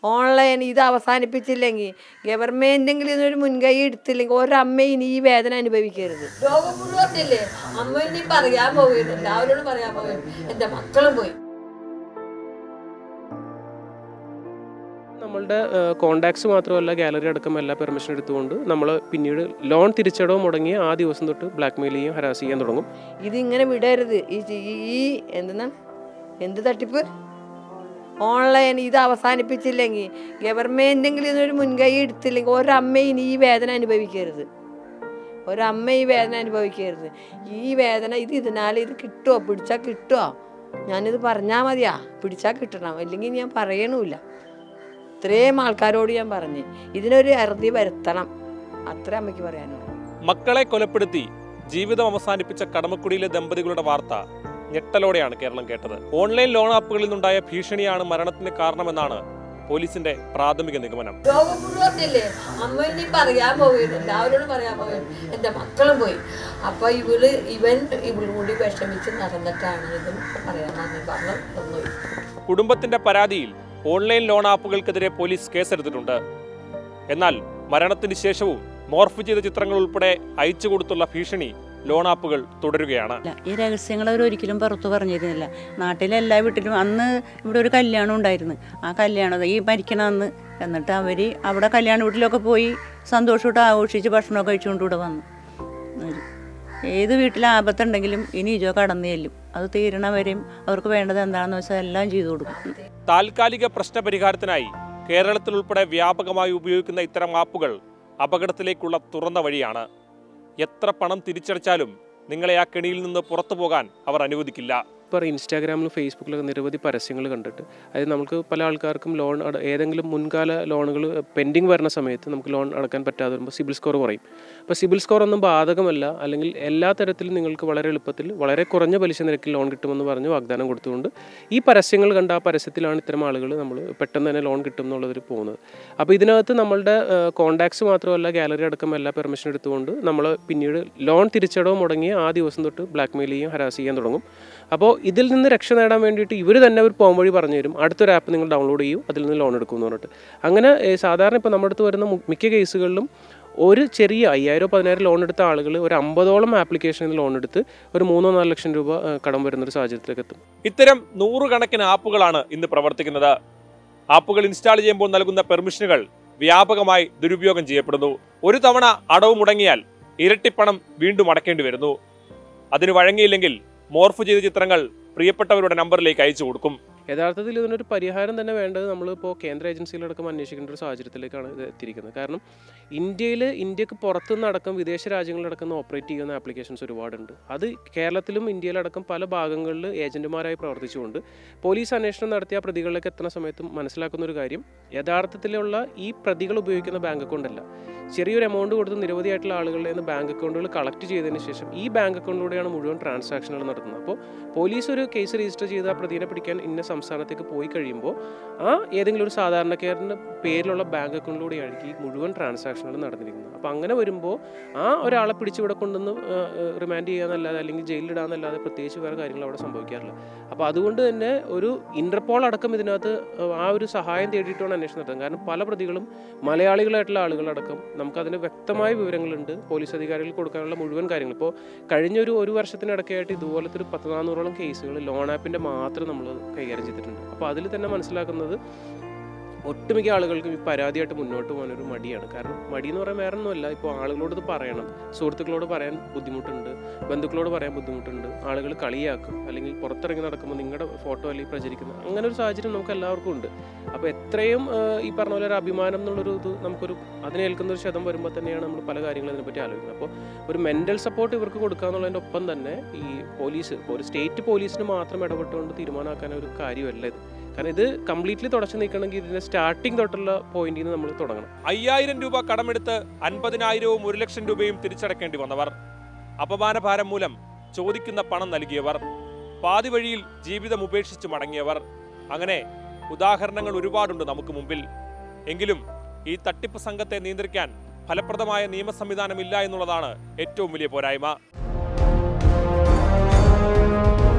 Online ഇത് അവസാനിപ്പിച്ചില്ലെങ്കിൽ ഗവൺമെൻറ്റെങ്കിലും ഇതിനൊരു മുൻകൈ എടുത്തില്ലെങ്കിൽ ഒരമ്മ ഇനി ഈ വേദന അനുഭവിക്കരുത്. ലോകം മുഴുവത്തില്ലേ അമ്മ ഇനി പറയാൻ പോവുകയുണ്ട്, അവരോട് പറയാൻ പോവുകയും എൻ്റെ മക്കളും പോയി. നമ്മളുടെ കോണ്ടാക്ട്സ് മാത്രമല്ല ഗാലറി അടക്കം എല്ലാ പെർമിഷൻ എടുത്തുകൊണ്ട് നമ്മൾ പിന്നീട് ലോൺ തിരിച്ചടവ് മുടങ്ങി ആ ദിവസം തൊട്ട് ബ്ലാക്ക് മെയിൽ ചെയ്യാൻ ഹരാസ് ചെയ്യാൻ തുടങ്ങും. ഇതിങ്ങനെ വിടരുത്. ഈ എന്ത് തട്ടിപ്പ് ഓൺലൈൻ ഇത് അവസാനിപ്പിച്ചില്ലെങ്കിൽ ഗവൺമെൻറ്റെങ്കിലും ഇതിനൊരു മുൻകൈ എടുത്തില്ലെങ്കിൽ ഒരമ്മ ഇനി ഈ വേദന അനുഭവിക്കരുത്. ഒരമ്മ ഈ വേദന അനുഭവിക്കരുത്. ഈ വേദന ഇതിനാൽ ഇത് കിട്ടുമോ? പിടിച്ചാൽ കിട്ടുമോ? ഞാനിത് പറഞ്ഞാൽ മതിയാ? പിടിച്ചാൽ കിട്ടണം, അല്ലെങ്കിൽ ഞാൻ പറയണമില്ല. ഇത്രയും ആൾക്കാരോട് ഞാൻ പറഞ്ഞ് ഇതിനൊരു അറുതി വരുത്തണം, അത്ര അമ്മയ്ക്ക് പറയാനുള്ളൂ. മക്കളെ കൊലപ്പെടുത്തി ജീവിതം അവസാനിപ്പിച്ച കടമക്കുടിയിലെ ദമ്പതികളുടെ വാർത്ത ഞെട്ടലോടെയാണ് കേരളം കേട്ടത്. ഓൺലൈൻ ലോൺ ആപ്പുകളിൽ നിന്നുണ്ടായ ഭീഷണിയാണ് മരണത്തിന് കാരണമെന്നാണ് പോലീസിന്റെ പ്രാഥമിക നിഗമനം. ലോകം മുഴുവത്തില്ലേ അമ്മ ഇനി പറയാൻ പോവുകയുണ്ട്, അവരോട് പറയാൻ പോവുകയും എൻ്റെ മക്കളും പോയി. അപ്പൊ ഇവൻ കൂടി വിഷമിച്ച് നടന്നിട്ടാണ് ഇതും പറയാമെന്ന് പറഞ്ഞു തന്നു. കുടുംബത്തിന്റെ പരാതിയിൽ ഓൺലൈൻ ലോൺ ആപ്പുകൾക്കെതിരെ പോലീസ് കേസെടുത്തിട്ടുണ്ട്. എന്നാൽ മരണത്തിന് ശേഷവും മോർഫ് ചെയ്ത ചിത്രങ്ങൾ ഉൾപ്പെടെ അയച്ചു കൊടുത്തുള്ള ഭീഷണി ലോൺ ആപ്പുകൾ തുടരുകയാണ്. ഈ രഹസ്യങ്ങൾ അവരൊരിക്കലും പുറത്തു പറഞ്ഞിരുന്നില്ല. നാട്ടിലെ എല്ലാ വീട്ടിലും അന്ന് ഇവിടെ ഒരു കല്യാണം ഉണ്ടായിരുന്നു. ആ കല്യാണം ഈ മരിക്കണമെന്ന് എന്നിട്ട് അവർ അവിടെ കല്യാണ വീട്ടിലൊക്കെ പോയി സന്തോഷമായിട്ട് ആഘോഷിച്ച് ഭക്ഷണമൊക്കെ കഴിച്ചുകൊണ്ട് ഇവിടെ വന്നു. ഏത് വീട്ടിൽ ആപത്തുണ്ടെങ്കിലും ഇനി ഇജോ കടന്നു ചെല്ലും. അത് തീരണവരെയും അവർക്ക് വേണ്ടത് എന്താണെന്ന് വെച്ചാൽ എല്ലാം ചെയ്തു കൊടുക്കും. താൽക്കാലിക പ്രശ്നപരിഹാരത്തിനായി കേരളത്തിൽ ഉൾപ്പെടെ വ്യാപകമായി ഉപയോഗിക്കുന്ന ഇത്തരം ആപ്പുകൾ അപകടത്തിലേക്കുള്ള തുറന്ന വഴിയാണ്. എത്ര പണം തിരിച്ചടച്ചാലും നിങ്ങളെ ആ കെണിയിൽ നിന്ന് പുറത്തു പോകാൻ അവർ അനുവദിക്കില്ല. ഇപ്പോൾ ഇൻസ്റ്റാഗ്രാമിലും ഫേസ്ബുക്കിലൊക്കെ നിരവധി പരസ്യങ്ങൾ കണ്ടിട്ട് അതായത് നമുക്ക് പല ആൾക്കാർക്കും ലോൺ ഏതെങ്കിലും മുൻകാല ലോണുകൾ പെൻഡിങ് വരുന്ന സമയത്ത് നമുക്ക് ലോൺ അടക്കാൻ പറ്റാതെ വരുമ്പോൾ സിബിൽ സ്കോർ കുറയും. അപ്പോൾ സിബിൽ സ്കോർ ഒന്നും ബാധകമല്ല, അല്ലെങ്കിൽ എല്ലാ തരത്തിലും നിങ്ങൾക്ക് വളരെ എളുപ്പത്തിൽ വളരെ കുറഞ്ഞ പലിശ നിരക്കിൽ ലോൺ കിട്ടുമെന്ന് പറഞ്ഞ് വാഗ്ദാനം കൊടുത്തുകൊണ്ട് ഈ പരസ്യങ്ങൾ കണ്ട ആ പരസ്യത്തിലാണ് ഇത്തരം ആളുകൾ നമ്മൾ പെട്ടെന്ന് തന്നെ ലോൺ കിട്ടും എന്നുള്ളതിൽ പോകുന്നത്. അപ്പോൾ ഇതിനകത്ത് നമ്മളുടെ കോണ്ടാക്ട്സ് മാത്രമല്ല ഗാലറി അടക്കം എല്ലാ പെർമിഷൻ എടുത്തുകൊണ്ട് നമ്മൾ പിന്നീട് ലോൺ തിരിച്ചടവ് മുടങ്ങി ആ ദിവസം തൊട്ട് ബ്ലാക്ക് മെയിൽ ചെയ്യാൻ ഹരാസ് ചെയ്യാൻ തുടങ്ങും. അപ്പോൾ ഇതിൽ നിന്ന് രക്ഷ നേടാൻ വേണ്ടിയിട്ട് ഇവർ തന്നെ ഒരു പോം വഴി പറഞ്ഞു തരും. അടുത്തൊരു ആപ്പ് നിങ്ങൾ ഡൗൺലോഡ് ചെയ്യും, അതിൽ നിന്ന് ലോൺ എടുക്കും എന്ന് പറഞ്ഞിട്ട്. അങ്ങനെ സാധാരണ ഇപ്പോൾ നമ്മുടെ അടുത്ത് വരുന്ന മിക്ക കേസുകളിലും ഒരു ചെറിയ 5000-10,000 ലോൺ എടുത്ത ആളുകൾ ഒരു 50ഓളം ആപ്ലിക്കേഷനിൽ ലോൺ എടുത്ത് ഒരു 3-4 ലക്ഷം രൂപ കടം വരുന്നൊരു സാഹചര്യത്തിലേക്ക് എത്തും. ഇത്തരം 100 കണക്കിന് ആപ്പുകളാണ് ഇന്ന് പ്രവർത്തിക്കുന്നത്. ആപ്പുകൾ ഇൻസ്റ്റാൾ ചെയ്യുമ്പോൾ നൽകുന്ന പെർമിഷനുകൾ വ്യാപകമായി ദുരുപയോഗം ചെയ്യപ്പെടുന്നു. ഒരു തവണ അടവ് മുടങ്ങിയാൽ ഇരട്ടിപ്പണം വീണ്ടും അടക്കേണ്ടി വരുന്നു. അതിന് വഴങ്ങിയില്ലെങ്കിൽ മോർഫ് ചെയ്ത ചിത്രങ്ങൾ പ്രിയപ്പെട്ടവരുടെ നമ്പറിലേക്ക് അയച്ചു കൊടുക്കും. യഥാർത്ഥത്തിൽ ഇതിനൊരു പരിഹാരം തന്നെ വേണ്ടത് നമ്മളിപ്പോൾ കേന്ദ്ര ഏജൻസികളടക്കം അന്വേഷിക്കേണ്ട ഒരു സാഹചര്യത്തിലേക്കാണ് ഇത് എത്തിയിരിക്കുന്നത്. കാരണം ഇന്ത്യക്ക് പുറത്തുനിന്ന് അടക്കം വിദേശ രാജ്യങ്ങളിലടക്കം ഓപ്പറേറ്റ് ചെയ്യുന്ന ആപ്ലിക്കേഷൻസ് ഒരുപാടുണ്ട്. അത് കേരളത്തിലും ഇന്ത്യയിലടക്കം പല ഭാഗങ്ങളിൽ ഏജന്റുമാരായി പ്രവർത്തിച്ചുകൊണ്ട് പോലീസ് അന്വേഷണം നടത്തിയ പ്രതികളിലേക്ക് എത്തുന്ന സമയത്തും മനസ്സിലാക്കുന്ന ഒരു കാര്യം, യഥാർത്ഥത്തിലുള്ള ഈ പ്രതികൾ ഉപയോഗിക്കുന്ന ബാങ്ക് അക്കൗണ്ട് അല്ല, ചെറിയൊരു എമൗണ്ട് കൊടുത്ത് നിരവധിയായിട്ടുള്ള ആളുകളുടെ നിന്ന് ബാങ്ക് അക്കൗണ്ടുകൾ കളക്ട് ചെയ്തതിന് ശേഷം ഈ ബാങ്ക് അക്കൗണ്ടിലൂടെയാണ് മുഴുവൻ ട്രാൻസാക്ഷനുകൾ നടത്തുന്നത്. അപ്പോൾ പോലീസ് ഒരു കേസ് രജിസ്റ്റർ ചെയ്ത് ആ പ്രതിനെ പിടിക്കാൻ ഇന്ന സംസ്ഥാനത്തേക്ക് പോയി കഴിയുമ്പോൾ ആ ഏതെങ്കിലും ഒരു സാധാരണക്കാരൻ്റെ പേരിലുള്ള ബാങ്ക് അക്കൗണ്ടിലൂടെയായിരിക്കും ഈ മുഴുവൻ ട്രാൻസാക്ഷനുകൾ നടന്നിരിക്കുന്നത്. അപ്പോൾ അങ്ങനെ വരുമ്പോൾ ആ ഒരാളെ പിടിച്ചിവിടെ കൊണ്ടുവന്ന് റിമാൻഡ് ചെയ്യാന്നല്ലാതെ അല്ലെങ്കിൽ ജയിലിലിടാന്നല്ലാതെ പ്രത്യേകിച്ച് വേറെ കാര്യങ്ങൾ അവിടെ സംഭവിക്കാറില്ല. അപ്പോൾ അതുകൊണ്ട് തന്നെ ഒരു ഇന്റർപോൾ അടക്കം ഇതിനകത്ത് ആ ഒരു സഹായം തേടിയിട്ടാണ് അന്വേഷണം നടത്തുന്നത്. കാരണം പല പ്രതികളും മലയാളികളായിട്ടുള്ള ആളുകളടക്കം നമുക്കതിന് വ്യക്തമായ വിവരങ്ങളുണ്ട്, പോലീസ് അധികാരികൾക്ക് കൊടുക്കാനുള്ള മുഴുവൻ കാര്യങ്ങൾ. ഇപ്പോൾ കഴിഞ്ഞൊരു വർഷത്തിനിടയ്ക്കായിട്ട് ഇതുപോലത്തെ ഒരു 10-400ഓളം കേസുകൾ ലോൺ ആപ്പിൻ്റെ മാത്രം നമ്മൾ കൈകാര്യം ചെയ്തിട്ടുണ്ട്. അപ്പോൾ അതിൽ തന്നെ മനസ്സിലാക്കുന്നത് ഒട്ടുമിക്ക ആളുകൾക്കും ഈ പരാതിയായിട്ട് മുന്നോട്ട് പോകാനൊരു മടിയാണ്. കാരണം മടി എന്ന് പറയാൻ വേറെ ഒന്നുമല്ല, ഇപ്പോൾ ആളുകളോട് ഇത് പറയണം, സുഹൃത്തുക്കളോട് പറയാൻ ബുദ്ധിമുട്ടുണ്ട്, ബന്ധുക്കളോട് പറയാൻ ബുദ്ധിമുട്ടുണ്ട്, ആളുകൾ കളിയാക്കും, അല്ലെങ്കിൽ പുറത്തിറങ്ങി നടക്കുമ്പോൾ നിങ്ങളുടെ ഫോട്ടോ അല്ലെങ്കിൽ പ്രചരിക്കുന്നത്, അങ്ങനെ ഒരു സാഹചര്യം നമുക്ക് എല്ലാവർക്കും ഉണ്ട്. അപ്പോൾ എത്രയും ഈ പറഞ്ഞ പോലെ ഒരു അഭിമാനം എന്നുള്ളൊരു ഇത് നമുക്കൊരു അതിനേൽക്കുന്ന ഒരു ക്ഷതം വരുമ്പോൾ തന്നെയാണ് നമ്മൾ പല കാര്യങ്ങളും അതിനെപ്പറ്റി ആലോചിക്കുന്നത്. അപ്പോൾ ഒരു മെൻ്റൽ സപ്പോർട്ട് ഇവർക്ക് കൊടുക്കുക എന്നുള്ളതിൻ്റെ ഒപ്പം തന്നെ ഈ പോലീസ്, ഇപ്പോൾ ഒരു സ്റ്റേറ്റ് പോലീസിന് മാത്രം ഇടപെട്ടുകൊണ്ട് തീരുമാനമാക്കാൻ ഒരു കാര്യമല്ല ഇത്. കാരണം ഇത് കംപ്ലീറ്റ്ലി തുടച്ചു നീക്കണമെങ്കിൽ ഇതിന്റെ സ്റ്റാർട്ടിംഗ് തൊട്ടുള്ള പോയിന്റിൽ നിന്ന് നമ്മൾ തുടങ്ങണം. 5000 രൂപ കടമെടുത്ത് 50,000-വും 1 ലക്ഷം രൂപയും തിരിച്ചടക്കേണ്ടി വന്നവർ, അപമാനഭാരം മൂലം ചോദിക്കുന്ന പണം നൽകിയവർ, പാതി വഴിയിൽ ജീവിതം ഉപേക്ഷിച്ച് മടങ്ങിയവർ, അങ്ങനെ ഉദാഹരണങ്ങൾ ഒരുപാടുണ്ട് നമുക്ക് മുമ്പിൽ. എങ്കിലും ഈ തട്ടിപ്പ് സംഘത്തെ നിയന്ത്രിക്കാൻ ഫലപ്രദമായ നിയമ സംവിധാനമില്ല എന്നുള്ളതാണ് ഏറ്റവും വലിയ പോരായ്മ.